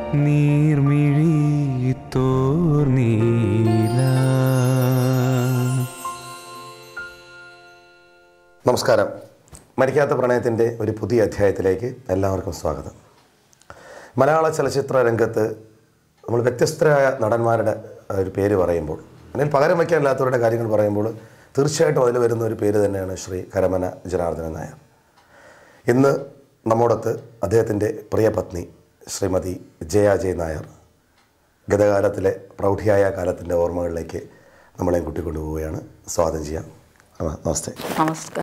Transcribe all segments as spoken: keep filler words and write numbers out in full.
നീർമിഴി തോർനീല. നമസ്കാരം. മരിക്കാത്ത പ്രണയത്തിൻ്റെ ഒരു പുതിയ അധ്യായത്തിലേക്ക് എല്ലാവർക്കും സ്വാഗതം. മലയാള ചലച്ചിത്ര രംഗത്ത് നമ്മൾ വ്യത്യസ്തരായ നടന്മാരുടെ ഒരു പേര് പറയുമ്പോൾ, അല്ലെങ്കിൽ പകരം വയ്ക്കാനില്ലാത്തവരുടെ കാര്യങ്ങൾ പറയുമ്പോൾ തീർച്ചയായിട്ടും അതിൽ വരുന്ന ഒരു പേര് തന്നെയാണ് ശ്രീ കരമന ജനാർദ്ദനൻ നായർ. ഇന്ന് നമ്മോടൊത്ത് അദ്ദേഹത്തിൻ്റെ പ്രിയപത്നി ശ്രീമതി ജയ ജെ നായർ ഗതകാലത്തിലെ പ്രൗഢിയായ കാലത്തിൻ്റെ ഓർമ്മകളിലേക്ക് നമ്മളെ കൂട്ടിക്കൊണ്ടുപോവുകയാണ്. സ്വാഗതം ചെയ്യാം. നമസ്തേ. നമസ്കാരം.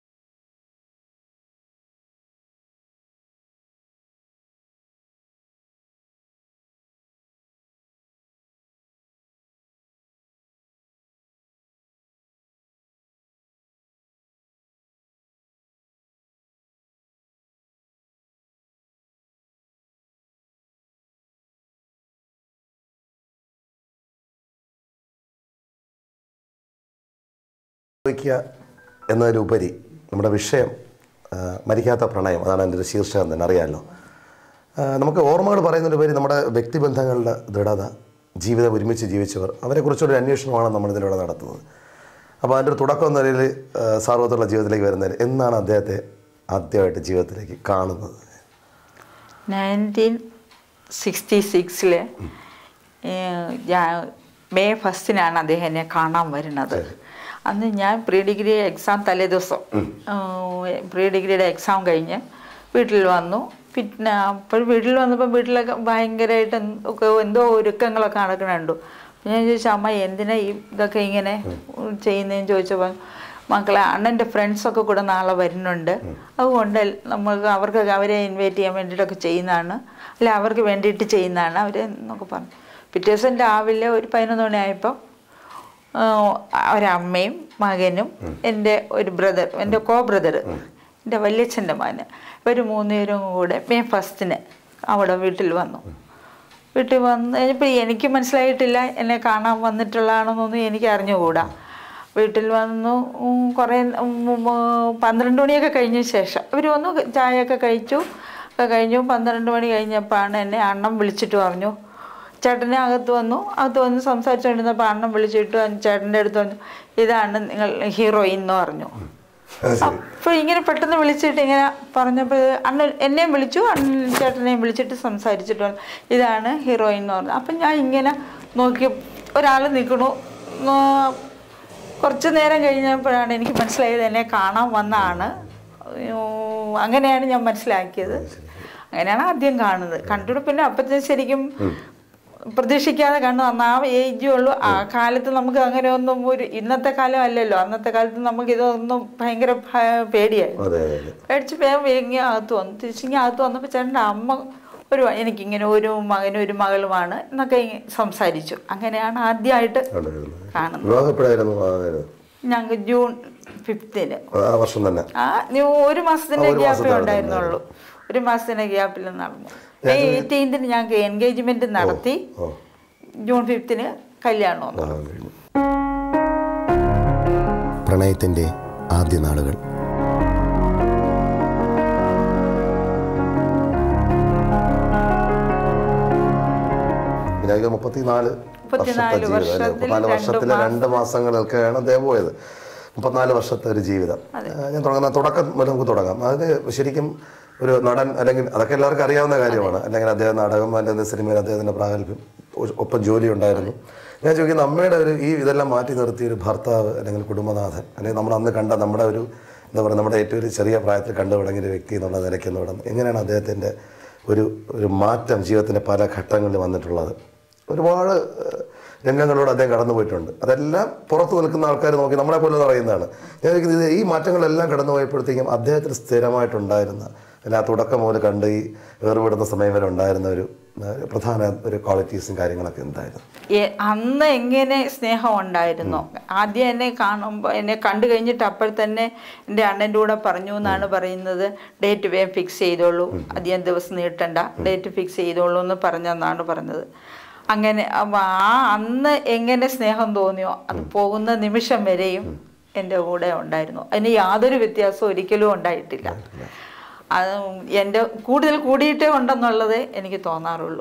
എന്നതിലുപരി നമ്മുടെ വിഷയം മരിക്കാത്ത പ്രണയം, അതാണ് എൻ്റെ ഒരു ശീർഷകം തന്നെ, അറിയാമല്ലോ. നമുക്ക് ഓർമ്മകൾ പറയുന്നതിലുപരി നമ്മുടെ വ്യക്തിബന്ധങ്ങളുടെ ദൃഢത, ജീവിതം ഒരുമിച്ച് ജീവിച്ചവർ, അവരെക്കുറിച്ചൊരു അന്വേഷണമാണ് നമ്മളിതിലൂടെ നടത്തുന്നത്. അപ്പോൾ അതിൻ്റെ ഒരു തുടക്കം എന്ന നിലയിൽ സാർവത്രിക ജീവിതത്തിലേക്ക് വരുന്നതിൽ എന്നാണ് അദ്ദേഹത്തെ ആദ്യമായിട്ട് ജീവിതത്തിലേക്ക് കാണുന്നത്? നയൻറ്റീൻ സിക്സ്റ്റി സിക്സില് മെയ് ഫസ്റ്റിനാണ് അദ്ദേഹം എന്നെ കാണാൻ വരുന്നത്. അന്ന് ഞാൻ പ്രീ ഡിഗ്രി എക്സാം തലേ ദിവസം പ്രീ ഡിഗ്രിയുടെ എക്സാം കഴിഞ്ഞ് വീട്ടിൽ വന്നു. പിന്നെ അപ്പോൾ വീട്ടിൽ വന്നപ്പോൾ വീട്ടിലൊക്കെ ഭയങ്കരമായിട്ട് ഒക്കെ എന്തോ ഒരുക്കങ്ങളൊക്കെ നടക്കണുണ്ടു. ഞാൻ ചോദിച്ചു, അമ്മ എന്തിനാ ഈ ഇതൊക്കെ ഇങ്ങനെ ചെയ്യുന്നതെന്ന് ചോദിച്ചപ്പോൾ, മക്കളെ അണ്ണൻ്റെ ഫ്രണ്ട്സൊക്കെ കൂടെ നാളെ വരുന്നുണ്ട്, അതുകൊണ്ട് നമുക്ക് അവർക്ക് അവരെ ഇൻവൈറ്റ് ചെയ്യാൻ വേണ്ടിയിട്ടൊക്കെ ചെയ്യുന്നതാണ്, അല്ല അവർക്ക് വേണ്ടിയിട്ട് ചെയ്യുന്നതാണ് അവർ എന്നൊക്കെ പറഞ്ഞു. പിറ്റേ ദിവസം രാവിലെ ഒരു പതിനൊന്ന് മണിയായപ്പോൾ ഒരമ്മയും മകനും എൻ്റെ ഒരു ബ്രദർ, എൻ്റെ കോ ബ്രദർ, എൻ്റെ വല്യച്ഛൻ്റെ മകന്, ഇവർ മൂന്നുപേരും കൂടെ മെയ് ഫസ്റ്റിന് അവിടെ വീട്ടിൽ വന്നു. വീട്ടിൽ വന്ന് കഴിഞ്ഞപ്പോൾ എനിക്ക് മനസ്സിലായിട്ടില്ല എന്നെ കാണാൻ വന്നിട്ടുള്ളതാണെന്നൊന്നും എനിക്ക് അറിഞ്ഞുകൂടാ. വീട്ടിൽ വന്നു കുറേ പന്ത്രണ്ട് മണിയൊക്കെ കഴിഞ്ഞ ശേഷം ഇവർ വന്നു, ചായയൊക്കെ കഴിച്ചു ഒക്കെ കഴിഞ്ഞു. പന്ത്രണ്ട് മണി കഴിഞ്ഞപ്പോഴാണ് എന്നെ അണ്ണം വിളിച്ചിട്ട് പറഞ്ഞു, ചേട്ടനെ അകത്ത് വന്നു. അകത്ത് വന്ന് സംസാരിച്ചുകൊണ്ടിരുന്നപ്പോൾ അണ്ണം വിളിച്ചിട്ട് ചേട്ടൻ്റെ അടുത്ത് പറഞ്ഞു, ഇതാണ് നിങ്ങൾ ഹീറോയിൻ എന്ന് പറഞ്ഞു. അപ്പോൾ ഇങ്ങനെ പെട്ടെന്ന് വിളിച്ചിട്ട് ഇങ്ങനെ പറഞ്ഞപ്പോൾ അണ്ണൻ എന്നെയും വിളിച്ചു, അണ്ണൻ ചേട്ടനെയും വിളിച്ചിട്ട് സംസാരിച്ചിട്ട് പറഞ്ഞു, ഇതാണ് ഹീറോയിൻ എന്ന് പറഞ്ഞു. അപ്പം ഞാൻ ഇങ്ങനെ നോക്കി, ഒരാൾ നിൽക്കണു. കുറച്ച് നേരം കഴിഞ്ഞപ്പോഴാണ് എനിക്ക് മനസ്സിലായത് എന്നെ കാണാൻ വന്നതാണ്. അങ്ങനെയാണ് ഞാൻ മനസ്സിലാക്കിയത്. അങ്ങനെയാണ് ആദ്യം കാണുന്നത്. കണ്ടിട്ട് പിന്നെ അപ്പത്തെ ശരിക്കും പ്രതീക്ഷിക്കാതെ കണ്ടു. അന്ന് ആ ഏജേ ഉള്ളൂ. ആ കാലത്ത് നമുക്ക് അങ്ങനെ ഒന്നും, ഒരു ഇന്നത്തെ കാലം അല്ലല്ലോ, അന്നത്തെ കാലത്ത് നമുക്ക് ഇതൊന്നും ഭയങ്കര പേടിയായിരുന്നു. പേടിച്ച് വേഗം വേഗം അകത്ത് വന്നു. തിരിച്ചിങ്ങനെ അകത്ത് വന്നപ്പോൾ ചേട്ടൻ്റെ അമ്മ ഒരു എനിക്കിങ്ങനെ ഒരു മകനും ഒരു മകളുമാണ് എന്നൊക്കെ സംസാരിച്ചു. അങ്ങനെയാണ് ആദ്യമായിട്ട് കാണുന്നത്. ഞങ്ങൾക്ക് ജൂൺ ഫിഫ്തിന് ആ ഒരു മാസത്തിന്റെ ഗ്യാപ്പേ ഉണ്ടായിരുന്നുള്ളൂ. ഒരു മാസത്തിന്റെ ഗ്യാപ്പിൽ നടന്നു. മെയ് എയ്റ്റീൻത്തിന് ഞങ്ങൾക്ക് എൻഗേജ്മെന്റ് നടത്തി. ജൂൺ ഫിഫ്തിന് കല്യാണം. പ്രണയത്തിന്റെ ആദ്യ നാളുകൾ. മുപ്പത്തിനാല് മുപ്പത്തിനാല് വർഷത്തിലെ രണ്ട് മാസങ്ങളൊക്കെയാണ് അദ്ദേഹം പോയത്. മുപ്പത്തിനാല് വർഷത്തെ ഒരു ജീവിതം. ഞാൻ തുടങ്ങുന്ന തുടക്കം നമുക്ക് തുടങ്ങാം. അതിന് ശരിക്കും ഒരു നടൻ, അല്ലെങ്കിൽ അതൊക്കെ എല്ലാവർക്കും അറിയാവുന്ന കാര്യമാണ്, അല്ലെങ്കിൽ അദ്ദേഹം നാടകം, അല്ലെങ്കിൽ സിനിമയിൽ അദ്ദേഹത്തിൻ്റെ പ്രാഗൽഭ്യം, ഒപ്പം ജോലി ഉണ്ടായിരുന്നു. ഞാൻ ചോദിക്കുന്നത്, അമ്മയുടെ ഒരു ഈ ഇതെല്ലാം മാറ്റി നിർത്തിയ ഒരു ഭർത്താവ്, അല്ലെങ്കിൽ കുടുംബനാഥൻ, അല്ലെങ്കിൽ നമ്മൾ അന്ന് കണ്ട നമ്മുടെ ഒരു എന്താ പറയുക, നമ്മുടെ ഏറ്റവും ഒരു ചെറിയ പ്രായത്തിൽ കണ്ടു തുടങ്ങിയ ഒരു വ്യക്തി എന്നുള്ള നിലയ്ക്ക് എന്ന് പറയുന്നത് എങ്ങനെയാണ് അദ്ദേഹത്തിൻ്റെ ഒരു ഒരു മാറ്റം ജീവിതത്തിൻ്റെ പല ഘട്ടങ്ങളിൽ വന്നിട്ടുള്ളത്? ഒരുപാട് രംഗങ്ങളോട് അദ്ദേഹം കടന്നു പോയിട്ടുണ്ട്. അതെല്ലാം പുറത്ത് നിൽക്കുന്ന ആൾക്കാർ നോക്കി നമ്മളെ പോലെ പറയുന്നതാണ്. ഞാൻ ചോദിക്കുന്നത്, ഈ മാറ്റങ്ങളെല്ലാം കടന്നു പോയപ്പോഴത്തേക്കും അദ്ദേഹത്തിന് സ്ഥിരമായിട്ടുണ്ടായിരുന്ന, അല്ല ആ തുടക്കം മുതൽ കണ്ട് ഈ വേർപെടുന്ന സമയം വരെ ഉണ്ടായിരുന്ന ഒരു പ്രധാന ഒരു ക്വാളിറ്റീസും കാര്യങ്ങളൊക്കെ എന്തായിരുന്നു? അന്ന് എങ്ങനെ സ്നേഹം ഉണ്ടായിരുന്നു? ആദ്യം എന്നെ കാണുമ്പോൾ, എന്നെ കണ്ടു കഴിഞ്ഞിട്ട് അപ്പോൾ തന്നെ എൻ്റെ അണ്ണൻ്റെ കൂടെ പറഞ്ഞു എന്നാണ് പറയുന്നത്, ഡേറ്റ് വേഗം ഫിക്സ് ചെയ്തോളൂ, അധികം ദിവസം നീട്ടണ്ട, ഡേറ്റ് ഫിക്സ് ചെയ്തോളൂ എന്ന് പറഞ്ഞെന്നാണ് പറഞ്ഞത്. അങ്ങനെ ആ അന്ന് എങ്ങനെ സ്നേഹം തോന്നിയോ അത് പോകുന്ന നിമിഷം വരെയും എൻ്റെ കൂടെ ഉണ്ടായിരുന്നു. അതിന് യാതൊരു വ്യത്യാസവും ഒരിക്കലും ഉണ്ടായിട്ടില്ല. അത് എൻ്റെ കൂടുതൽ കൂടിയിട്ടേ ഉണ്ടെന്നുള്ളത് എനിക്ക് തോന്നാറുള്ളൂ.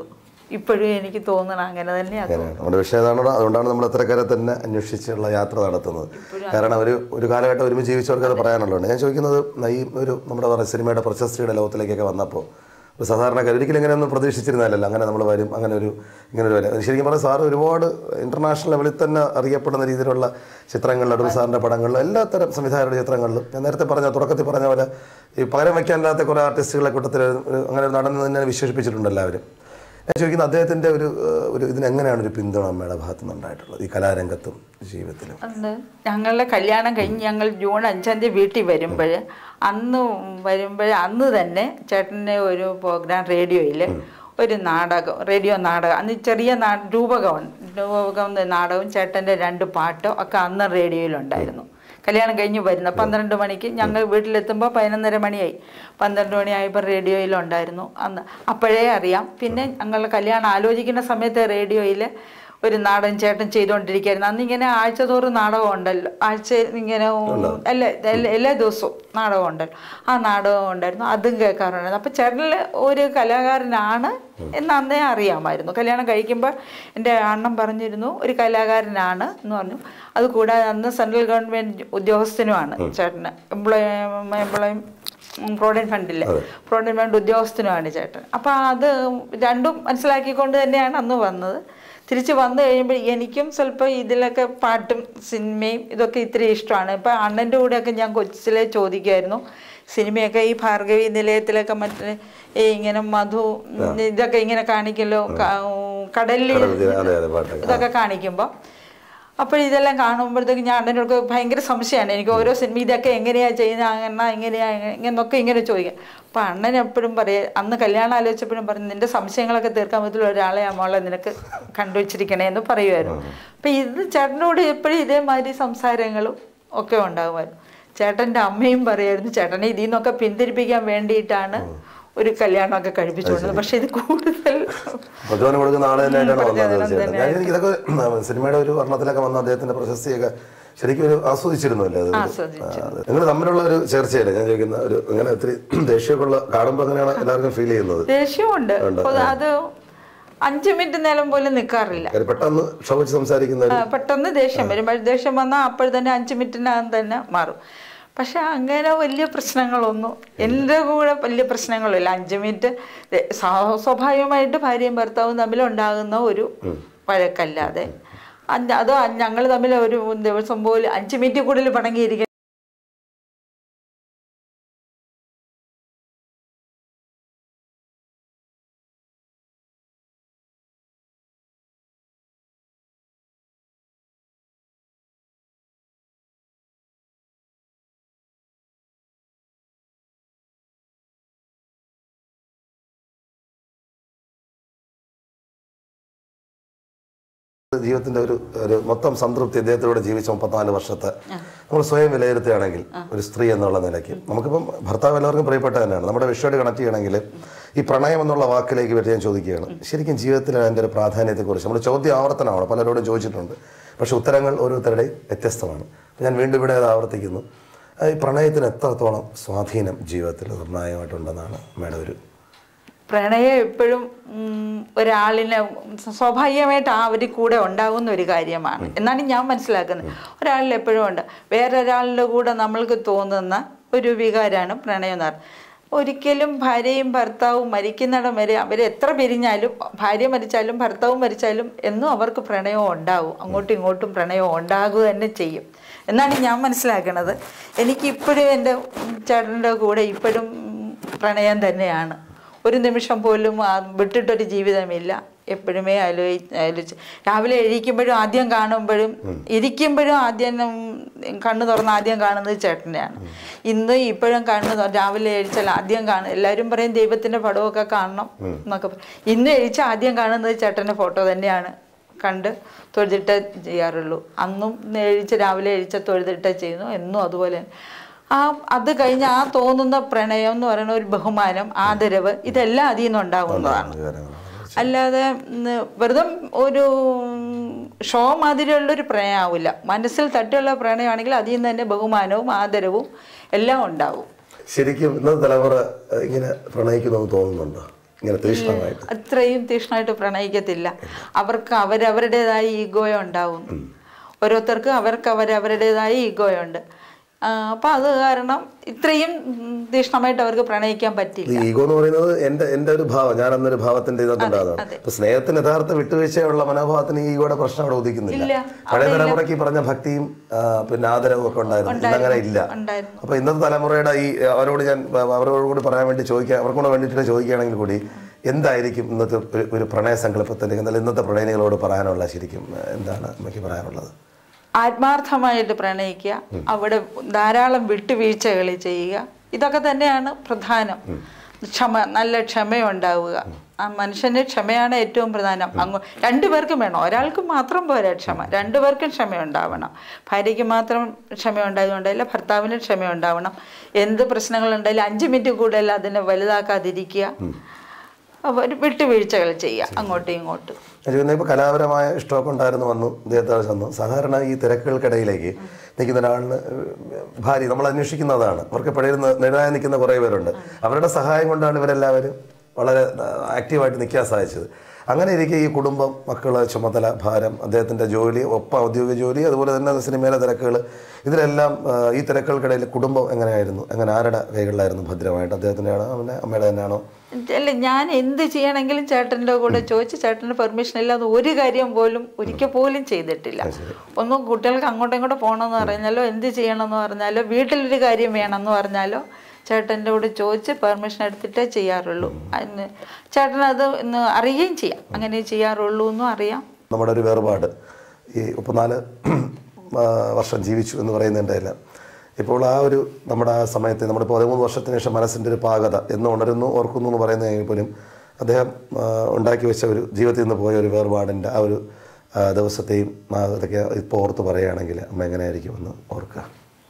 ഇപ്പോഴും എനിക്ക് തോന്നണം അങ്ങനെ തന്നെയാണ്. നമ്മുടെ വിഷയം അതാണ്. അതുകൊണ്ടാണ് നമ്മൾ അത്തരക്കാരെ തന്നെ അന്വേഷിച്ചുള്ള യാത്ര നടത്തുന്നത്. കാരണം ഒരു ഒരു കാലഘട്ടം ഒരുമിച്ച് ജീവിച്ചവർക്ക് അത് പറയാനുള്ളതാണ്. ഞാൻ ചോദിക്കുന്നത്, ഈ ഒരു നമ്മുടെ പറയുക സിനിമയുടെ പ്രശസ്തിയുടെ ലോകത്തിലേക്കൊക്കെ വന്നപ്പോൾ ഒരു സാധാരണക്കാർ ഒരിക്കലും ഇങ്ങനെയൊന്നും പ്രതീക്ഷിച്ചിരുന്നില്ലല്ലോ. അങ്ങനെ നമ്മൾ വരും, അങ്ങനെ ഒരു ഇങ്ങനെ ഒരു വരും. ശരിക്കും പറഞ്ഞാൽ സാറ് ഒരുപാട് ഇൻ്റർനാഷണൽ ലെവലിൽ തന്നെ അറിയപ്പെടുന്ന രീതിയിലുള്ള ചിത്രങ്ങളിൽ, അടൂർ സാറിൻ്റെ പടങ്ങളിലും എല്ലാത്തരം സംവിധായകരുടെ ചിത്രങ്ങളിലും ഞാൻ നേരത്തെ പറഞ്ഞ തുടക്കത്തിൽ പറഞ്ഞ പോലെ ഈ പകരം വയ്ക്കാനില്ലാത്ത കുറേ ആർട്ടിസ്റ്റുകളെ കൂട്ടത്തിൽ അങ്ങനെ ഒരു നടന്ന് തന്നെ വിശേഷിപ്പിച്ചിട്ടുണ്ട് എല്ലാവരും. ഞാൻ ചോദിക്കുന്നത്, അദ്ദേഹത്തിൻ്റെ ഒരു ഒരു ഇതിനെങ്ങനെയാണ് ഒരു പിന്തുണ അമ്മയുടെ ഭാഗത്തു നിന്നുണ്ടായിട്ടുള്ളത് ഈ കലാരംഗത്തും ജീവിതത്തിലും? അന്ന് ഞങ്ങളുടെ കല്യാണം കഴിഞ്ഞ് ഞങ്ങൾ ജൂൺ അഞ്ചാം തീയതി വീട്ടിൽ വരുമ്പോൾ അന്ന് വരുമ്പോൾ അന്ന് തന്നെ ചേട്ടൻ്റെ ഒരു പ്രോഗ്രാം റേഡിയോയിൽ ഒരു നാടകം, റേഡിയോ നാടകം, അന്ന് ചെറിയ നാ രൂപകം രൂപകം നാടകവും ചേട്ടൻ്റെ രണ്ട് പാട്ടോ ഒക്കെ അന്ന് റേഡിയോയിലുണ്ടായിരുന്നു. കല്യാണം കഴിഞ്ഞ് വരുന്ന പന്ത്രണ്ട് മണിക്ക് ഞങ്ങൾ വീട്ടിലെത്തുമ്പോൾ പതിനൊന്നര മണിയായി. പന്ത്രണ്ട് മണിയായപ്പോൾ റേഡിയോയിലുണ്ടായിരുന്നു അന്ന്. അപ്പോഴേ അറിയാം. പിന്നെ ഞങ്ങളുടെ കല്യാണം ആലോചിക്കുന്ന സമയത്ത് റേഡിയോയിൽ ഒരു നാടകം ചേട്ടൻ ചെയ്തുകൊണ്ടിരിക്കുകയായിരുന്നു. അന്നിങ്ങനെ ആഴ്ച തോറും നാടകം ഉണ്ടല്ലോ, ആഴ്ച ഇങ്ങനെ എല്ലാ എല്ലാ ദിവസവും നാടകം ഉണ്ടല്ലോ. ആ നാടകം ഉണ്ടായിരുന്നു, അതും കേൾക്കാറുണ്ടായിരുന്നു. അപ്പോൾ ചേട്ടനിൽ ഒരു കലാകാരനാണ് എന്ന് അന്നേ അറിയാമായിരുന്നു. കല്യാണം കഴിക്കുമ്പോൾ എൻ്റെ അണ്ണൻ പറഞ്ഞിരുന്നു ഒരു കലാകാരനാണ് എന്ന് പറഞ്ഞു. അതുകൂടാതെ അന്ന് സെൻട്രൽ ഗവൺമെൻറ് ഉദ്യോഗസ്ഥനുമാണ് ചേട്ടന്, എംപ്ലോയി എംപ്ലോയി പ്രോവിഡൻറ്റ് ഫണ്ടില്ലേ, പ്രോവിഡൻറ്റ് ഫണ്ട് ഉദ്യോഗസ്ഥനുമാണ് ചേട്ടൻ. അപ്പോൾ അത് രണ്ടും മനസ്സിലാക്കിക്കൊണ്ട് തന്നെയാണ് അന്ന് വന്നത്. തിരിച്ച് വന്നു കഴിയുമ്പോൾ എനിക്കും സ്വല്പം ഇതിലൊക്കെ പാട്ടും സിനിമയും ഇതൊക്കെ ഇത്തിരി ഇഷ്ടമാണ്. ഇപ്പം അണ്ണൻ്റെ കൂടെയൊക്കെ ഞാൻ കൊച്ചിലെ ചോദിക്കുമായിരുന്നു സിനിമയൊക്കെ, ഈ ഭാർഗവി നിലയത്തിലൊക്കെ മറ്റേ ഈ ഇങ്ങനെ മധു ഇതൊക്കെ ഇങ്ങനെ കാണിക്കല്ലോ, കടലിൽ ഇതൊക്കെ കാണിക്കുമ്പോൾ അപ്പോൾ ഇതെല്ലാം കാണുമ്പോഴത്തേക്ക് ഞാൻ അണ്ണനോട് ഭയങ്കര സംശയമാണ് എനിക്ക്. ഓരോ സിനിമ ഇതൊക്കെ എങ്ങനെയാണ് ചെയ്യുന്നത്, അങ്ങനെ എങ്ങനെയാണ് ഇങ്ങനൊക്കെ ഇങ്ങനെ ചോദിക്കാം. അപ്പോൾ അണ്ണൻ എപ്പോഴും പറയുക, അന്ന് കല്യാണം ആലോചിച്ചപ്പോഴും പറഞ്ഞു നിൻ്റെ സംശയങ്ങളൊക്കെ തീർക്കാൻ പറ്റുള്ള ഒരാളെ അമ്മളെ നിനക്ക് കണ്ടുവച്ചിരിക്കണേ എന്ന് പറയുമായിരുന്നു. അപ്പം ഇത് ചേട്ടനോട് എപ്പോഴും ഇതേമാതിരി സംസാരങ്ങളും ഒക്കെ ഉണ്ടാകുമായിരുന്നു. ചേട്ടൻ്റെ അമ്മയും പറയുമായിരുന്നു ചേട്ടനെ ഇതിൽ നിന്നൊക്കെ പിന്തിരിപ്പിക്കാൻ വേണ്ടിയിട്ടാണ് ഒരു കല്യാണമൊക്കെ കഴിപ്പിച്ചുകൊണ്ടത്. പക്ഷെ ഇത് കൂടുതൽ ഇതൊക്കെ സിനിമയുടെ ഒരു വർണ്ണത്തിലൊക്കെ വന്ന അദ്ദേഹത്തിന്റെ പ്രശസ്തിയൊക്കെ ശരിക്കും ഒരു ആസ്വദിച്ചിരുന്നല്ലേ? നിങ്ങൾ തമ്മിലുള്ള ഒരു ചർച്ചയല്ലേ ഞാൻ ചോദിക്കുന്ന? ഒരു അങ്ങനെ ഒത്തിരി ദേഷ്യമൊക്കെയുള്ള കാണുമ്പോൾ അങ്ങനെയാണ് എല്ലാവർക്കും ഫീൽ ചെയ്യുന്നത്. ദേഷ്യമുണ്ട്, അത് അഞ്ചു മിനിറ്റ് നേരം പോലും നിൽക്കാറില്ല. പെട്ടെന്ന് ക്ഷോഭിച്ച് സംസാരിക്കുന്ന പെട്ടെന്ന് ദേഷ്യം വരും. ദേഷ്യം വന്നാൽ അപ്പോൾ തന്നെ അഞ്ചു മിനിറ്റിനകം തന്നെ മാറും. പക്ഷെ അങ്ങനെ വലിയ പ്രശ്നങ്ങളൊന്നും എൻ്റെ കൂടെ വലിയ പ്രശ്നങ്ങളില്ല. അഞ്ച് മിനിറ്റ് സ്വാഭാവികമായിട്ട് ഭാര്യയും ഭർത്താവും തമ്മിലുണ്ടാകുന്ന ഒരു വഴക്കല്ലാതെ അതോ ഞങ്ങൾ തമ്മിൽ ഒരു ദിവസം പോലും അഞ്ച് മിനിറ്റ് കൂടുതൽ പണങ്ങിയിരിക്കും. ജീവിതത്തിന്റെ ഒരു ഒരു മൊത്തം സംതൃപ്തി അദ്ദേഹത്തിലൂടെ ജീവിച്ച മുപ്പത്തിനാല് വർഷത്തെ നമ്മൾ സ്വയം വിലയിരുത്തുകയാണെങ്കിൽ ഒരു സ്ത്രീ എന്നുള്ള നിലയ്ക്ക് നമുക്കിപ്പം ഭർത്താവ് എല്ലാവർക്കും പ്രിയപ്പെട്ട തന്നെയാണ്. നമ്മുടെ വിഷയോട് കണക്ട് ചെയ്യണമെങ്കിൽ ഈ പ്രണയം എന്നുള്ള വാക്കിലേക്ക് പറ്റി ഞാൻ ചോദിക്കുകയാണ്. ശരിക്കും ജീവിതത്തിൽ അതിൻ്റെ ഒരു പ്രാധാന്യത്തെക്കുറിച്ച് നമ്മൾ ചോദ്യം ആവർത്തനമാണ്, പലരോടും ചോദിച്ചിട്ടുണ്ട്. പക്ഷെ ഉത്തരങ്ങൾ ഓരോരുത്തരുടെയും വ്യത്യസ്തമാണ്. ഞാൻ വീണ്ടും ഇവിടെ അത് ആവർത്തിക്കുന്നു. ഈ പ്രണയത്തിന് എത്രത്തോളം സ്വാധീനം ജീവിതത്തിൽ നിർണായകമായിട്ടുണ്ടെന്നാണ് മേഡം ഒരു പ്രണയം എപ്പോഴും ഒരാളിനെ സ്വാഭാവികമായിട്ട് ആ അവർ കൂടെ ഉണ്ടാകുന്ന ഒരു കാര്യമാണ് എന്നാണ് ഞാൻ മനസ്സിലാക്കുന്നത്. ഒരാളിൽ എപ്പോഴും ഉണ്ട്. വേറൊരാളുടെ കൂടെ നമ്മൾക്ക് തോന്നുന്ന ഒരു വികാരമാണ് പ്രണയം എന്ന് പറഞ്ഞാൽ. ഒരിക്കലും ഭാര്യയും ഭർത്താവും മരിക്കുന്നിടം വരെ അവർ എത്ര പിരിഞ്ഞാലും, ഭാര്യ മരിച്ചാലും ഭർത്താവും മരിച്ചാലും എന്നും അവർക്ക് പ്രണയം ഉണ്ടാകും. അങ്ങോട്ടും ഇങ്ങോട്ടും പ്രണയം ഉണ്ടാകുക തന്നെ ചെയ്യും എന്നാണ് ഞാൻ മനസ്സിലാക്കുന്നത്. എനിക്കിപ്പോഴും എൻ്റെ ചേട്ടൻ്റെ കൂടെ ഇപ്പോഴും പ്രണയം തന്നെയാണ്. ഒരു നിമിഷം പോലും വിട്ടിട്ടൊരു ജീവിതമില്ല. എപ്പോഴുമേ ആലോചിച്ച് ആലോചിച്ച് രാവിലെ എഴുതിക്കുമ്പോഴും ആദ്യം കാണുമ്പോഴും ഇരിക്കുമ്പോഴും ആദ്യം കണ്ണു തുറന്ന് ആദ്യം കാണുന്നത് ചേട്ടനെയാണ്. ഇന്ന് ഇപ്പോഴും കണ്ണ് രാവിലെ എഴുതിച്ചാൽ ആദ്യം കാണും. എല്ലാവരും പറയും ദൈവത്തിൻ്റെ പടമൊക്കെ കാണണം എന്നൊക്കെ പറയും. ഇന്ന് എഴുതിച്ചാൽ ആദ്യം കാണുന്നത് ചേട്ടൻ്റെ ഫോട്ടോ തന്നെയാണ്. കണ്ട് തൊഴുതിട്ടേ ചെയ്യാറുള്ളൂ. അന്നും എഴുതിച്ച് രാവിലെ എഴുതിച്ച തൊഴുതിട്ടേ ചെയ്യുന്നു. എന്നും അതുപോലെ. ആ അത് കഴിഞ്ഞ് ആ തോന്നുന്ന പ്രണയം എന്ന് പറയുന്ന ഒരു ബഹുമാനം, ആദരവ്, ഇതെല്ലാം അതിൽ നിന്നുണ്ടാകുന്നതാണ്. അല്ലാതെ വെറുതെ ഒരു ഷോ മാതിരിയുള്ളൊരു പ്രണയമാവില്ല. മനസ്സിൽ തട്ടിയുള്ള പ്രണയമാണെങ്കിൽ അതിൽ നിന്ന് തന്നെ ബഹുമാനവും ആദരവും എല്ലാം ഉണ്ടാവും. ശരിക്കും ഇന്നത്തെ തലമുറ ഇങ്ങനെ പ്രണയിക്കുമെന്ന് തോന്നുന്നുണ്ടോ? അത്രയും തീക്ഷ്ണമായിട്ട് പ്രണയിക്കത്തില്ല. അവർക്ക് അവരവരുടേതായ ഈഗോയോ ഉണ്ടാവും. ഓരോരുത്തർക്കും അവർക്ക് അവരവരുടേതായ ഈഗോയുണ്ട്. അപ്പം അത് കാരണം ഇത്രയും തീക്ഷ്ണമായിട്ട് അവർക്ക് പ്രണയിക്കാൻ പറ്റില്ല. ഈഗോ എന്ന് പറയുന്നത് എൻ്റെ എൻ്റെ ഒരു ഭാവം, ഞാൻ അന്നൊരു ഭാവത്തിന്റെ ഇതിനകത്തുണ്ടാകുന്നത്. ഇപ്പൊ സ്നേഹത്തിന് യഥാർത്ഥ വിട്ടുവീഴ്ചയുള്ള മനോഭാവത്തിന് ഈഗോയുടെ പ്രശ്നം അവിടെ ഉദിക്കുന്നില്ല. പഴയ തലമുറയ്ക്ക് പറഞ്ഞ ഭക്തിയും പിന്നെ ആദരവും ഒക്കെ ഉണ്ടായിരുന്നു, ഇന്നങ്ങനെ ഇല്ല. അപ്പൊ ഇന്നത്തെ തലമുറയുടെ ഈ അവരോട് ഞാൻ അവരോട് കൂടി പറയാൻ വേണ്ടി ചോദിക്കാൻ അവർക്കൂടെ വേണ്ടിയിട്ട് ചോദിക്കുകയാണെങ്കിൽ കൂടി എന്തായിരിക്കും ഇന്നത്തെ ഒരു പ്രണയ സങ്കല്പത്തിന്റെ ഇന്നത്തെ പ്രണയിനികളോട് പറയാനുള്ള ശരിക്കും എന്താണ് അമ്മയ്ക്ക് പറയാനുള്ളത്? ആത്മാർത്ഥമായിട്ട് പ്രണയിക്കുക, അവിടെ ധാരാളം വിട്ടുവീഴ്ചകൾ ചെയ്യുക, ഇതൊക്കെ തന്നെയാണ് പ്രധാനം. ക്ഷമ, നല്ല ക്ഷമയുണ്ടാവുക. ആ മനുഷ്യന് ക്ഷമയാണ് ഏറ്റവും പ്രധാനം. അങ്ങ് രണ്ടുപേർക്കും വേണം, ഒരാൾക്ക് മാത്രം പോരാ ക്ഷമ, രണ്ടുപേർക്കും ക്ഷമയുണ്ടാവണം. ഭാര്യയ്ക്ക് മാത്രം ക്ഷമയുണ്ടായതുകൊണ്ടല്ല, ഭർത്താവിന് ക്ഷമയുണ്ടാവണം. എന്ത് പ്രശ്നങ്ങളുണ്ടായാലും അഞ്ച് മിനിറ്റ് കൂടുതൽ അതിനെ വലുതാക്കാതിരിക്കുക, ഒരു വിട്ടുവീഴ്ചകൾ ചെയ്യുക അങ്ങോട്ടും ഇങ്ങോട്ടും. ഇപ്പോൾ കലാപരമായ ഇഷ്ടമൊക്കെ ഉണ്ടായിരുന്നു വന്നു ഇദ്ദേഹത്തെ വന്നു. സാധാരണ ഈ തിരക്കുകൾക്കിടയിലേക്ക് നിൽക്കുന്ന ഒരാളിന് ഭാര്യ നമ്മൾ അന്വേഷിക്കുന്നതാണ്. അവർക്ക് ഇപ്പോഴേ നേടാൻ നിൽക്കുന്ന കുറേ പേരുണ്ട്. അവരുടെ സഹായം കൊണ്ടാണ് ഇവരെല്ലാവരും വളരെ ആക്റ്റീവായിട്ട് നിൽക്കാൻ സാധിച്ചത്. അങ്ങനെ ഇരിക്കെ ഈ കുടുംബം, മക്കള്, ചുമതല, ഭാരം, അദ്ദേഹത്തിൻ്റെ ജോലി, ഒപ്പം ഔദ്യോഗിക ജോലി, അതുപോലെ തന്നെ സിനിമയിലെ തിരക്കുകൾ, ഇതിലെല്ലാം ഈ തിരക്കുകൾക്കിടയിൽ കുടുംബം എങ്ങനെയായിരുന്നു? എങ്ങനെ ആരുടെ കൈകളിലായിരുന്നു ഭദ്രമായിട്ട്? അദ്ദേഹത്തിൻ്റെ ആണോ അവൻ്റെ അമ്മയുടെ തന്നെയാണോ? അല്ല, ഞാൻ എന്ത് ചെയ്യണമെങ്കിലും ചേട്ടൻ്റെ കൂടെ ചോദിച്ച് ചേട്ടൻ്റെ പെർമിഷൻ ഇല്ലാതെ ഒരു കാര്യം പോലും ഒരിക്കൽ പോലും ചെയ്തിട്ടില്ല. ഒന്നും കുട്ടികൾക്ക് അങ്ങോട്ടും ഇങ്ങോട്ടും പോകണമെന്ന് പറഞ്ഞാലോ എന്ത് ചെയ്യണമെന്ന് പറഞ്ഞാലോ വീട്ടിലൊരു കാര്യം വേണമെന്ന് പറഞ്ഞാലോ ചേട്ടൻ്റെ കൂടെ ചോദിച്ച് പെർമിഷൻ എടുത്തിട്ടേ ചെയ്യാറുള്ളൂ. അതിന് ചേട്ടനത് ഇന്ന് അറിയുകയും ചെയ്യാം, അങ്ങനെ ചെയ്യാറുള്ളൂ എന്നും അറിയാം. നമ്മുടെ ഒരു വേർപാട് ഈ മുപ്പത്തിനാല് വർഷം ജീവിച്ചു എന്ന് പറയുന്നതിൻ്റെ എല്ലാം ഇപ്പോൾ ആ ഒരു നമ്മുടെ ആ സമയത്ത് നമ്മുടെ പതിമൂന്ന് വർഷത്തിന് ശേഷം മനസ്സിൻ്റെ ഒരു പാകത എന്ന് ഉണരുന്നു, ഓർക്കുന്നു എന്ന് പറയുന്നതെങ്കിൽ പോലും അദ്ദേഹം ഉണ്ടാക്കി വെച്ച ഒരു ജീവിതത്തിൽ നിന്ന് പോയ ഒരു വേർപാടിൻ്റെ ആ ഒരു ദിവസത്തെയും അതൊക്കെ ഇപ്പോൾ ഓർത്ത് പറയുകയാണെങ്കിൽ അമ്മ എങ്ങനെയായിരിക്കും എന്ന് ഓർക്കുക?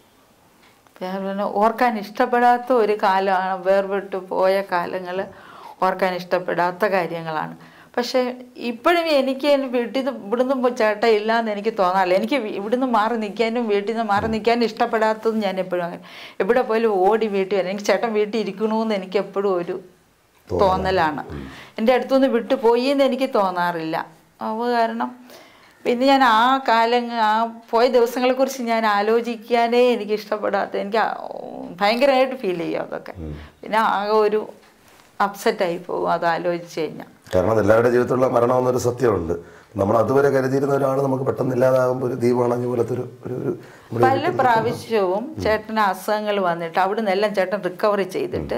ഓർക്കാൻ ഇഷ്ടപ്പെടാത്ത ഒരു കാലമാണ് വേർപെട്ടു പോയ കാലങ്ങൾ. ഓർക്കാൻ ഇഷ്ടപ്പെടാത്ത കാര്യങ്ങളാണ്. പക്ഷേ ഇപ്പോഴും എനിക്ക് വീട്ടിൽ നിന്ന് ഇവിടുന്ന് ചേട്ട ഇല്ലയെന്ന് എനിക്ക് തോന്നാറില്ല. എനിക്ക് ഇവിടുന്ന് മാറി നിൽക്കാനും വീട്ടിൽ നിന്ന് മാറി നിൽക്കാനും ഇഷ്ടപ്പെടാത്തത് ഞാൻ എപ്പോഴും അങ്ങനെ. എവിടെ പോയാലും ഓടി വീട്ടിൽ വരാം. എനിക്ക് ചേട്ടൻ വീട്ടിൽ ഇരിക്കണമെന്ന് എനിക്ക് എപ്പോഴും ഒരു തോന്നലാണ്. എൻ്റെ അടുത്തുനിന്ന് വിട്ടു പോയി എന്ന് എനിക്ക് തോന്നാറില്ല. അത് കാരണം പിന്നെ ഞാൻ ആ കാലം ആ പോയ ദിവസങ്ങളെക്കുറിച്ച് ഞാൻ ആലോചിക്കാനേ എനിക്ക് ഇഷ്ടപ്പെടാത്ത, എനിക്ക് ഭയങ്കരമായിട്ട് ഫീൽ ചെയ്യും അതൊക്കെ. പിന്നെ ആകെ ഒരു അപ്സെറ്റായി പോകും അത് ആലോചിച്ച് കഴിഞ്ഞാൽ. കാരണം എല്ലാവരുടെ ജീവിതത്തിലുള്ള മരണം എന്നൊരു സത്യമുണ്ട്. നമ്മൾ അതുവരെ കരുതിയിരുന്ന ഒരാൾ നമുക്ക് പെട്ടെന്ന് ഇല്ലാതാകുമ്പോൾ ഒരു ദീപമാണെന്ന പോലത്തെ ഒരു ഒരു പല പ്രാവശ്യവും ചേട്ടന് അസുഖങ്ങൾ വന്നിട്ട് അവിടെ നിന്നെല്ലാം ചേട്ടൻ റിക്കവറി ചെയ്തിട്ട്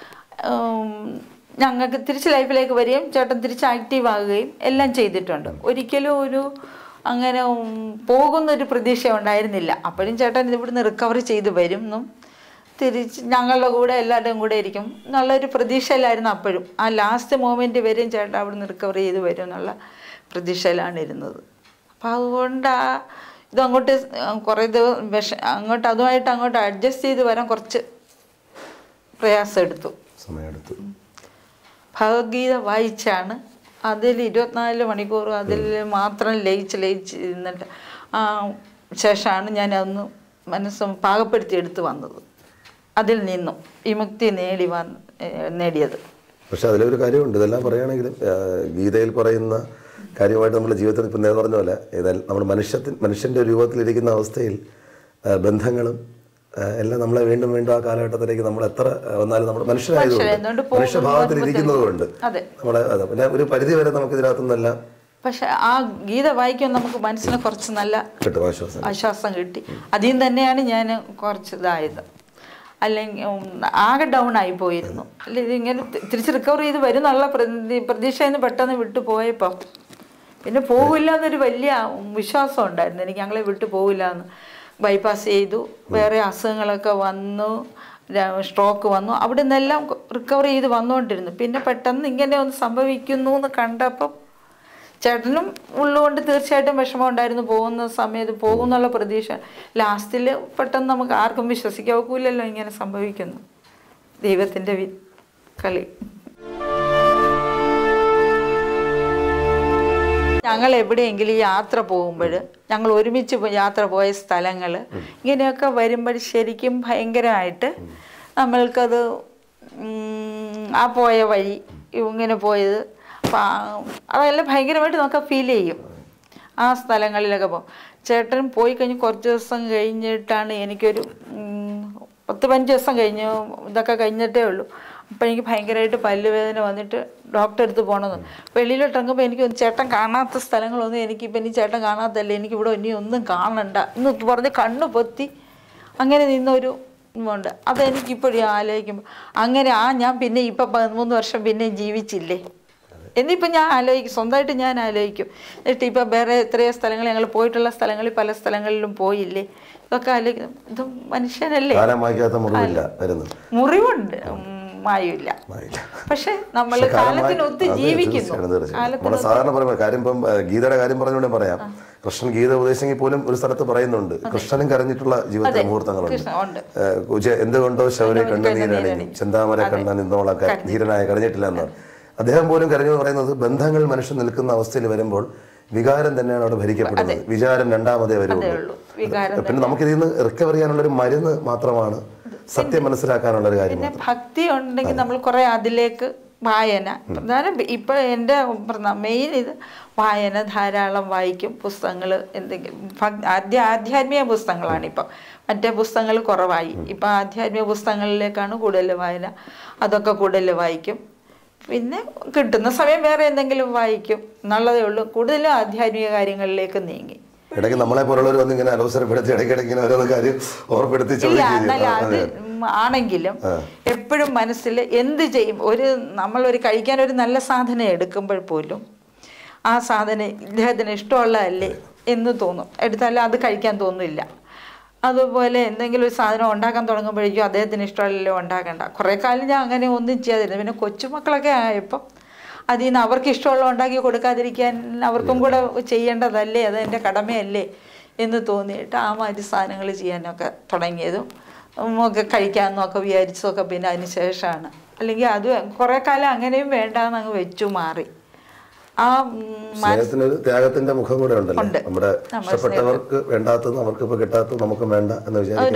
ഞങ്ങൾക്ക് തിരിച്ച് ലൈഫിലേക്ക് വരികയും ചേട്ടൻ തിരിച്ച് ആക്റ്റീവ് ആകുകയും എല്ലാം ചെയ്തിട്ടുണ്ട്. ഒരിക്കലും ഒരു അങ്ങനെ പോകുന്നൊരു പ്രതീക്ഷ ഉണ്ടായിരുന്നില്ല. അപ്പോഴും ചേട്ടൻ ഇവിടുന്ന് റിക്കവറി ചെയ്ത് വരും എന്നും തിരിച്ച് ഞങ്ങളുടെ കൂടെ എല്ലാവരുടെയും കൂടെ ഇരിക്കും എന്നുള്ളൊരു പ്രതീക്ഷയിലായിരുന്നു അപ്പോഴും. ആ ലാസ്റ്റ് മൊമെൻറ്റ് വരെയും ചേട്ടൻ അവിടുന്ന് റിക്കവറി ചെയ്ത് വരും എന്നുള്ള പ്രതീക്ഷയിലാണ് ഇരുന്നത്. അപ്പം അതുകൊണ്ട് ആ ഇതങ്ങോട്ട് കുറേ ദിവസം വിഷ അങ്ങോട്ട് അതുമായിട്ട് അങ്ങോട്ട് അഡ്ജസ്റ്റ് ചെയ്ത് വരാൻ കുറച്ച് പ്രയാസം എടുത്തു, സമയമെടുത്തു. ഭഗവത്ഗീത വായിച്ചാണ് അതിൽ ഇരുപത്തിനാല് മണിക്കൂർ അതിൽ മാത്രം ലയിച്ച് ലയിച്ച് ഇരുന്നിട്ട് ആ ശേഷമാണ് ഞാൻ അന്ന് മനസ്സ് പാകപ്പെടുത്തി എടുത്ത് വന്നത്. അതിൽ നിന്നും വിമുക്തി നേടി വന്ന് നേടിയത്. പക്ഷെ അതിലൊരു കാര്യമുണ്ട്. ഇതെല്ലാം പറയുകയാണെങ്കിലും ഗീതയിൽ പറയുന്ന കാര്യമായിട്ട് നമ്മുടെ ജീവിതത്തിൽ ഇപ്പം നേരെ പറഞ്ഞ പോലെ ഏതായാലും നമ്മൾ മനുഷ്യത്തിൽ മനുഷ്യൻ്റെ രൂപത്തിലിരിക്കുന്ന അവസ്ഥയിൽ ബന്ധങ്ങളും എല്ലാം നമ്മളെ വീണ്ടും വീണ്ടും ആ കാലഘട്ടത്തിലേക്ക് നമ്മൾ എത്ര വന്നാലും നമ്മൾ മനുഷ്യരായതുകൊണ്ട് മനുഷ്യഭാവത്തിലിരിക്കുന്നത് കൊണ്ട് നമ്മളെ അതെ പിന്നെ ഒരു പരിധി വരെ നമുക്ക് ഇതിനകത്തുനിന്നെല്ലാം. പക്ഷെ ആ ഗീത വായിക്കുമ്പോൾ നമുക്ക് മനസ്സിന് കുറച്ച് നല്ല കിട്ടും, ആശ്വാസം ആശ്വാസം കിട്ടി. അതിൽ തന്നെയാണ് ഞാൻ കുറച്ച് ഇതായത്. അല്ലെങ്കിൽ ആകെ ഡൗൺ ആയി പോയിരുന്നു. അല്ല ഇതിങ്ങനെ തിരിച്ച് റിക്കവർ ചെയ്ത് വരുന്നുള്ള പ്രതി പ്രതീക്ഷയിൽ നിന്ന് പെട്ടെന്ന് വിട്ടു പോയപ്പോൾ പിന്നെ പോകില്ല എന്നൊരു വലിയ വിശ്വാസം ഉണ്ടായിരുന്നു എനിക്ക്. ഞങ്ങളെ വിട്ടു പോകില്ല എന്ന്. ബൈപ്പാസ് ചെയ്തു, വേറെ അസുഖങ്ങളൊക്കെ വന്നു, സ്ട്രോക്ക് വന്നു, അവിടെ നിന്നെല്ലാം റിക്കവർ ചെയ്ത് വന്നുകൊണ്ടിരുന്നു. പിന്നെ പെട്ടെന്ന് ഇങ്ങനെ ഒന്ന് സംഭവിക്കുന്നു എന്ന് കണ്ടപ്പം ചേട്ടനും ഉള്ളുകൊണ്ട് തീർച്ചയായിട്ടും വിഷമം ഉണ്ടായിരുന്നു. പോകുന്ന സമയത്ത് പോകുന്നുള്ള പ്രതീക്ഷ. ലാസ്റ്റിൽ പെട്ടെന്ന് നമുക്ക് ആർക്കും വിശ്വസിക്കാൻ ഒക്കില്ലല്ലോ ഇങ്ങനെ സംഭവിക്കുന്നു. ദൈവത്തിൻ്റെ വി കളി. ഞങ്ങൾ എവിടെയെങ്കിലും യാത്ര പോകുമ്പോൾ ഞങ്ങൾ ഒരുമിച്ച് യാത്ര പോയ സ്ഥലങ്ങൾ ഇങ്ങനെയൊക്കെ വരുമ്പോൾ ശരിക്കും ഭയങ്കരമായിട്ട് നമ്മൾക്കത് ആ പോയ വഴി ഇങ്ങനെ പോയത്. അപ്പം അതെല്ലാം ഭയങ്കരമായിട്ട് നമുക്ക് ഫീൽ ചെയ്യും ആ സ്ഥലങ്ങളിലൊക്കെ പോകും. ചേട്ടൻ പോയി കഴിഞ്ഞ് കുറച്ച് ദിവസം കഴിഞ്ഞിട്ടാണ് എനിക്കൊരു പത്ത് പതിനഞ്ച് ദിവസം കഴിഞ്ഞ് ഇതൊക്കെ കഴിഞ്ഞിട്ടേ ഉള്ളൂ. അപ്പോൾ എനിക്ക് ഭയങ്കരമായിട്ട് പല്ലുവേദന വന്നിട്ട് ഡോക്ടറെ അടുത്ത് പോകണമെന്ന്. വെളിയിലോട്ട് ഇറങ്ങുമ്പോൾ എനിക്ക് ചേട്ടൻ കാണാത്ത സ്ഥലങ്ങളൊന്നും എനിക്കിപ്പോൾ ഇനി ചേട്ടൻ കാണാത്തല്ലേ, എനിക്കിവിടെ ഇനി ഒന്നും കാണണ്ട എന്ന് പറഞ്ഞ് കണ്ണ് പൊത്തി അങ്ങനെ നിന്നൊരു ഉണ്ട്. അതെനിക്കിപ്പോഴും ആലോചിക്കുമ്പോൾ അങ്ങനെ ആ ഞാൻ പിന്നെ ഇപ്പം പതിമൂന്ന് വർഷം പിന്നെ ജീവിച്ചില്ലേ എന്നിപ്പം ഞാൻ ആലോചിക്കും, സ്വന്തമായിട്ട് ഞാൻ ആലോചിക്കും. എന്നിട്ട് ഇപ്പം വേറെ എത്രയോ സ്ഥലങ്ങൾ ഞങ്ങൾ പോയിട്ടുള്ള സ്ഥലങ്ങളിൽ പല സ്ഥലങ്ങളിലും പോയില്ലേ, ഇതൊക്കെ ആലോചിക്കും. ഇത് മനുഷ്യനല്ലേ, മുറിവുണ്ട് മായില്ല, പക്ഷെ നമ്മൾ കാലത്തിനൊത്ത് ജീവിക്കുന്നു. സാധാരണ പറയുമ്പോൾ കാര്യം ഇപ്പം ഗീതയുടെ കാര്യം പറഞ്ഞുകൊണ്ടേ പറയാം. കൃഷ്ണൻ ഗീത ഉപദേശിച്ചെങ്കിൽ പോലും ഒരു സ്ഥലത്ത് പറയുന്നുണ്ട് കൃഷ്ണനും കരഞ്ഞിട്ടുള്ള ജീവിതത്തിലെ മുഹൂർത്തങ്ങളുണ്ട്. എന്തുകൊണ്ടോ ശൗര്യ കണ്ണുനീരണിഞ്ഞു ചെന്താമര കണ്ണ നിന്നോളൊക്കെ ധീരനായ കരഞ്ഞിട്ടില്ല എന്നാണ് അദ്ദേഹം പോലും കരഞ്ഞു പറയുന്നത്. ബന്ധങ്ങൾ മനുഷ്യൻ നിൽക്കുന്ന അവസ്ഥയിൽ വരുമ്പോൾ വികാരം തന്നെയാണ് അവിടെ ഭരിക്കപ്പെടുന്നത്. വിചാരം രണ്ടാമതേ വരുള്ളൂ. പിന്നെ നമുക്ക് ഇതിൽ നിന്ന് റിക്കവർ ചെയ്യാനുള്ള ഒരു മരുന്ന് മാത്രമാണ് സത്യം മനസ്സിലാക്കാനുള്ള ഒരു കാര്യം. പിന്നെ ഭക്തി ഉണ്ടെങ്കിൽ നമ്മൾ കുറെ അതിലേക്ക് വായന പ്രധാനം. ഇപ്പൊ എൻ്റെ മെയിൻ ഇത് വായന, ധാരാളം വായിക്കും പുസ്തകങ്ങൾ. എന്തെങ്കിലും ആദ്യ ആധ്യാത്മിക പുസ്തകങ്ങളാണ് ഇപ്പം, മറ്റേ പുസ്തകങ്ങൾ കുറവായി. ഇപ്പം ആധ്യാത്മിക പുസ്തകങ്ങളിലേക്കാണ് കൂടുതൽ വായന, അതൊക്കെ കൂടുതൽ വായിക്കും. പിന്നെ കിട്ടുന്ന സമയം വേറെ എന്തെങ്കിലും വായിക്കും എന്നുള്ളതേ ഉള്ളൂ. കൂടുതലും ആധ്യാത്മിക കാര്യങ്ങളിലേക്ക് നീങ്ങി. ഇടയ്ക്ക് നമ്മളെ പോലുള്ളവർ വന്ന് ഇങ്ങനെ അവസരപ്പെടുത്തി ഇടയ്ക്കിടയ്ക്ക് ഓരോ കാര്യം ഓർപ്പെടുത്തി അത് ആണെങ്കിലും എപ്പോഴും മനസ്സിൽ എന്ത് ചെയ്യും, ഒരു നമ്മളൊരു കഴിക്കാൻ ഒരു നല്ല സാധനം എടുക്കുമ്പോൾ പോലും ആ സാധനം ഇദ്ദേഹത്തിന് ഇഷ്ടമുള്ളതല്ലേ എന്ന് തോന്നും, എടുത്താലും അത് കഴിക്കാൻ തോന്നില്ല. അതുപോലെ എന്തെങ്കിലും ഒരു സാധനം ഉണ്ടാക്കാൻ തുടങ്ങുമ്പോഴേക്കും അദ്ദേഹത്തിന് ഇഷ്ടമല്ലല്ലോ ഉണ്ടാക്കണ്ട. കുറേ കാലം ഞാൻ അങ്ങനെ ഒന്നും ചെയ്യാതിരുന്നു. പിന്നെ കൊച്ചുമക്കളൊക്കെ ആയപ്പം അതിൽ നിന്ന് അവർക്ക് ഇഷ്ടമുള്ള ഉണ്ടാക്കി കൊടുക്കാതിരിക്കാൻ അവർക്കും കൂടെ ചെയ്യേണ്ടതല്ലേ, അത് എൻ്റെ കടമയല്ലേ എന്ന് തോന്നിയിട്ട് ആ മാതിരി സാധനങ്ങൾ ചെയ്യാനൊക്കെ തുടങ്ങിയതും ഒക്കെ കഴിക്കാമെന്നൊക്കെ വിചാരിച്ചതൊക്കെ പിന്നെ അതിന് ശേഷമാണ്. അല്ലെങ്കിൽ അത് കുറേ കാലം അങ്ങനെയും വേണ്ടാന്ന് അങ്ങ് വെച്ചു മാറി. ആ ത്യാഗത്തിന്റെ മുഖം കൂടെ ഉണ്ടല്ലോ, നമ്മുടെ ഇഷ്ടപ്പെട്ടവർക്ക് വേണ്ടാത്തത് അവർക്ക് ഇപ്പൊ കിട്ടാത്തത് നമുക്ക് വേണ്ട എന്ന്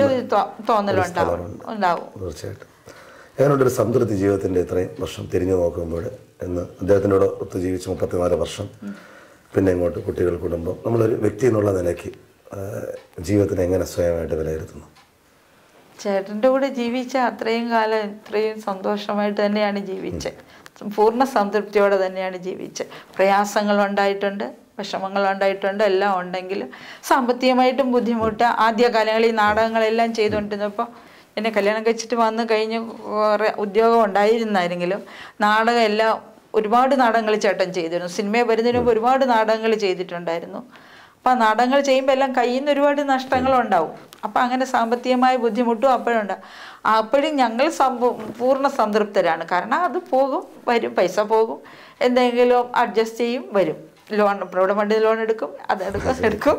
വിചാരിക്കുന്നുണ്ടാവും. തീർച്ചയായിട്ടും ഞാനൊരു സംതൃപ്തി ജീവിതത്തിന്റെ ഇത്രയും വർഷം തിരിഞ്ഞു നോക്കുമ്പോൾ എന്ന് അദ്ദേഹത്തിനോട് ഒത്ത് ജീവിച്ച് മുപ്പത്തിനാല് വർഷം പിന്നെ ഇങ്ങോട്ട് കുട്ടികൾ, കുടുംബം, നമ്മളൊരു വ്യക്തി എന്നുള്ള നിലയ്ക്ക് ജീവിതത്തിനെ എങ്ങനെ സ്വയമായിട്ട് വിലയിരുത്തുന്നു? ചേട്ടൻ്റെ കൂടെ ജീവിച്ച അത്രയും കാലം ഇത്രയും സന്തോഷമായിട്ട് തന്നെയാണ് ജീവിച്ചത്. പൂർണ്ണ സംതൃപ്തിയോടെ തന്നെയാണ് ജീവിച്ചത്. പ്രയാസങ്ങളുണ്ടായിട്ടുണ്ട്, വിഷമങ്ങളുണ്ടായിട്ടുണ്ട്, എല്ലാം ഉണ്ടെങ്കിലും സാമ്പത്തികമായിട്ടും ബുദ്ധിമുട്ട്. ആദ്യകാലങ്ങളിൽ ഈ നാടകങ്ങളെല്ലാം ചെയ്തുകൊണ്ടിരുന്നപ്പോൾ എന്നെ കല്യാണം കഴിച്ചിട്ട് വന്ന് കഴിഞ്ഞ് കുറേ ഉദ്യോഗം ഉണ്ടായിരുന്നായിരുന്നെങ്കിലും നാടകം എല്ലാം ഒരുപാട് നാടകങ്ങൾ ചേട്ടൻ ചെയ്തിരുന്നു. സിനിമയിൽ വരുന്നതിന് മുമ്പ് ഒരുപാട് നാടകങ്ങൾ ചെയ്തിട്ടുണ്ടായിരുന്നു. അപ്പം ആ നാടകങ്ങൾ ചെയ്യുമ്പോൾ എല്ലാം കയ്യിൽ നിന്ന് ഒരുപാട് നഷ്ടങ്ങളുണ്ടാവും. അപ്പം അങ്ങനെ സാമ്പത്തികമായ ബുദ്ധിമുട്ടും അപ്പോഴുണ്ടാകും. അപ്പോഴും ഞങ്ങൾ സംഭവ പൂർണ്ണ സംതൃപ്തരാണ്. കാരണം അത് പോകും വരും, പൈസ പോകും, എന്തെങ്കിലും അഡ്ജസ്റ്റ് ചെയ്യും വരും. ലോൺ പ്രൗഢ ഫണ്ടിൽ ലോൺ എടുക്കും, അതെടുക്കും എടുക്കും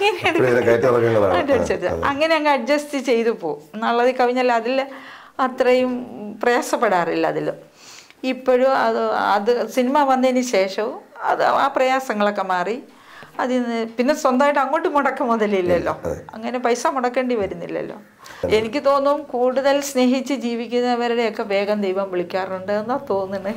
അങ്ങനെ എടുക്കും അങ്ങനെ അങ്ങ് അഡ്ജസ്റ്റ് ചെയ്തു പോകും എന്നുള്ളത് കവിഞ്ഞാൽ അതിൽ അത്രയും പ്രയാസപ്പെടാറില്ല. അതിൽ ഇപ്പോഴും അത് അത് സിനിമ വന്നതിന് ശേഷവും അത് ആ പ്രയാസങ്ങളൊക്കെ മാറി. അതിന് പിന്നെ സ്വന്തമായിട്ട് അങ്ങോട്ട് മുടക്കം മുതലില്ലല്ലോ, അങ്ങനെ പൈസ മുടക്കേണ്ടി വരുന്നില്ലല്ലോ. എനിക്ക് തോന്നും കൂടുതൽ സ്നേഹിച്ച് ജീവിക്കുന്നവരുടെയൊക്കെ വേഗം ദൈവം വിളിക്കാറുണ്ട് എന്നാ തോന്നുന്നത്.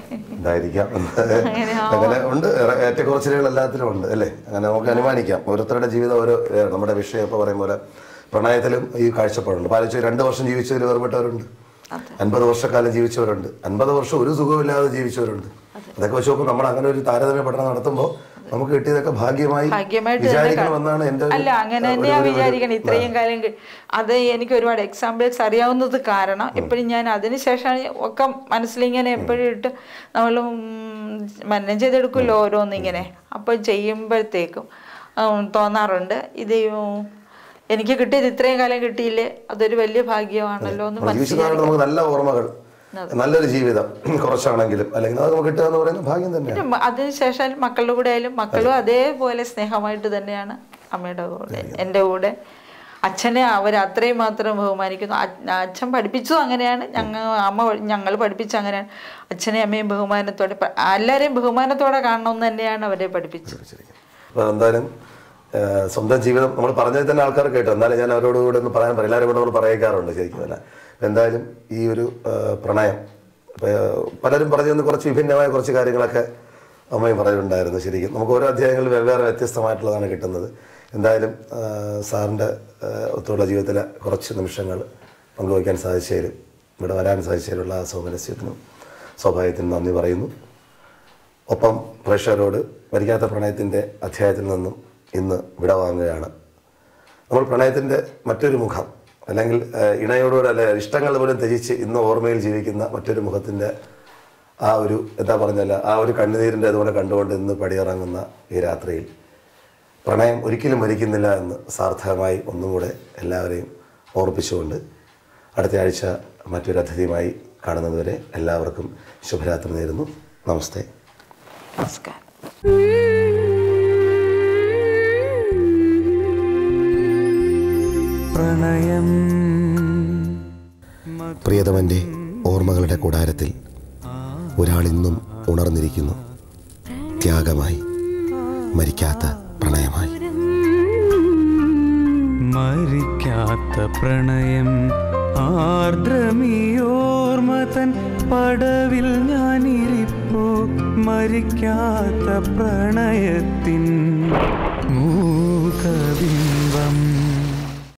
അങ്ങനെ ഉണ്ട്, ഏറ്റക്കുറച്ചിലുകൾ എല്ലാത്തിലും ഉണ്ട് അല്ലേ, അങ്ങനെ നമുക്ക് അനുമാനിക്കാം. ഓരോരുത്തരുടെ ജീവിതം ഓരോ, നമ്മുടെ വിഷയം ഇപ്പോൾ പറയും പോലെ പ്രണയത്തിലും ഈ കാഴ്ചപ്പാടുണ്ട്. പാലിച്ച് രണ്ട് വർഷം ജീവിച്ചതിൽ വേർപെട്ടവരുണ്ട്, അൻപത് വർഷക്കാലം ജീവിച്ചവരുണ്ട്, അൻപത് വർഷം ഒരു സുഖമില്ലാതെ ജീവിച്ചവരുണ്ട്. അതൊക്കെ വെച്ച് നോക്കുമ്പോൾ നമ്മൾ അങ്ങനെ ഒരു താരതമ്യ പഠനം നടത്തുമ്പോൾ നമുക്ക് കിട്ടിയതൊക്കെ ഭാഗ്യമായി വിചാരിക്കണമെന്നാണ് എൻ്റെ. അല്ല, അങ്ങനെ തന്നെയാ വിചാരിക്കണം. ഇത്രയും കാലം അത് എനിക്ക് ഒരുപാട് എക്സാമ്പിൾസ് അറിയാവുന്നത് കാരണം എപ്പോഴും ഞാൻ അതിന് ശേഷമാണ് ഒക്കെ മനസ്സിലിങ്ങനെ എപ്പോഴും ഇട്ട് നമ്മൾ മനനം ചെയ്തെടുക്കുമല്ലോ ഓരോന്നിങ്ങനെ. അപ്പോൾ ചെയ്യുമ്പോഴത്തേക്കും തോന്നാറുണ്ട് ഇത് എനിക്ക് കിട്ടിയത് ഇത്രയും കാലം കിട്ടിയില്ലേ, അതൊരു വലിയ ഭാഗ്യമാണല്ലോ എന്ന് മനസ്സിലാക്കി. നമുക്ക് നല്ല ഓർമ്മകൾ, നല്ലൊരു ജീവിതം കുറച്ചാണെങ്കിലും അല്ലെങ്കിൽ അത് നമുക്ക് കിട്ടുക എന്ന് പറയുന്ന ഭാഗ്യം തന്നെയാണ്. അതിനുശേഷം മക്കളുടെ കൂടെ ആയാലും മക്കളും അതേപോലെ സ്നേഹമായിട്ട് തന്നെയാണ് അമ്മയുടെ കൂടെ എൻ്റെ കൂടെ. അച്ഛനെ അവർ അത്രയും മാത്രം ബഹുമാനിക്കുന്നു. അച്ഛൻ പഠിപ്പിച്ചതും അങ്ങനെയാണ്, ഞങ്ങൾ അമ്മ ഞങ്ങൾ പഠിപ്പിച്ച അങ്ങനെയാണ്. അച്ഛനെയും അമ്മയും ബഹുമാനത്തോടെ എല്ലാവരെയും ബഹുമാനത്തോടെ കാണണമെന്ന് തന്നെയാണ് അവരെ പഠിപ്പിച്ചത്. അപ്പോൾ എന്തായാലും സ്വന്തം ജീവിതം നമ്മൾ പറഞ്ഞതിൽ തന്നെ ആൾക്കാർ കേട്ടു. എന്നാലും ഞാൻ അവരോട് കൂടെ ഒന്ന് പറയാൻ പറയും, എല്ലാവരും കൂടെ നമ്മൾ പറയിക്കാറുണ്ട് ശരിക്കും. അല്ല എന്തായാലും ഈ ഒരു പ്രണയം പലരും പറഞ്ഞു തന്ന കുറച്ച് വിഭിന്നമായ കുറച്ച് കാര്യങ്ങളൊക്കെ അമ്മയും പറയുന്നുണ്ടായിരുന്നു. ശരിക്കും നമുക്ക് ഓരോ അധ്യായങ്ങളിൽ വെവ്വേറെ വ്യത്യസ്തമായിട്ടുള്ളതാണ് കിട്ടുന്നത്. എന്തായാലും സാറിൻ്റെ ഒത്തുള്ള ജീവിതത്തിലെ കുറച്ച് നിമിഷങ്ങൾ പങ്കുവയ്ക്കാൻ സാധിച്ചതിലും ഇവിടെ വരാൻ സാധിച്ചതിലുള്ള ആ സൗമനസ്യത്തിനും സൗഭാഗ്യത്തിനും നന്ദി പറയുന്നു. ഒപ്പം പ്രേക്ഷകരോട് മരിക്കാത്ത പ്രണയത്തിൻ്റെ അധ്യായത്തിൽ നിന്നും ഇന്ന് വിട വാങ്ങുകയാണ്. നമ്മൾ പ്രണയത്തിൻ്റെ മറ്റൊരു മുഖം, അല്ലെങ്കിൽ ഇണയോടുകൂടെ അല്ലെ ഇഷ്ടങ്ങൾ പോലും ത്യജിച്ച് ഇന്ന് ഓർമ്മയിൽ ജീവിക്കുന്ന മറ്റൊരു മുഖത്തിൻ്റെ ആ ഒരു എന്താ പറഞ്ഞല്ല ആ ഒരു കണ്ണുനീരിൻ്റെ അതുപോലെ കണ്ടുകൊണ്ട് ഇന്ന് പടിയിറങ്ങുന്ന ഈ രാത്രിയിൽ പ്രണയം ഒരിക്കലും മരിക്കുന്നില്ല എന്ന് സാർത്ഥകമായി ഒന്നും കൂടെ എല്ലാവരെയും ഓർപ്പിച്ചുകൊണ്ട് അടുത്ത ആഴ്ച മറ്റൊരു അതിഥിയുമായി കാണുന്നതുവരെ എല്ലാവർക്കും ശുഭരാത്രി നേരുന്നു. നമസ്തേ. നമസ്കാരം. പ്രണയം. പ്രിയതമൻ്റെ ഓർമ്മകളുടെ കൂടാരത്തിൽ ഒരാളിന്നും ഉണർന്നിരിക്കുന്നു. ത്യാഗമായി, മരിക്കാത്ത പ്രണയമായി. മരിക്കാത്ത പ്രണയം ആർദ്രമിയോർമതൻ പടവിൽ ഞാനിരിപ്പോ. മരിക്കാത്ത പ്രണയത്തിൻ മൂകവിൽ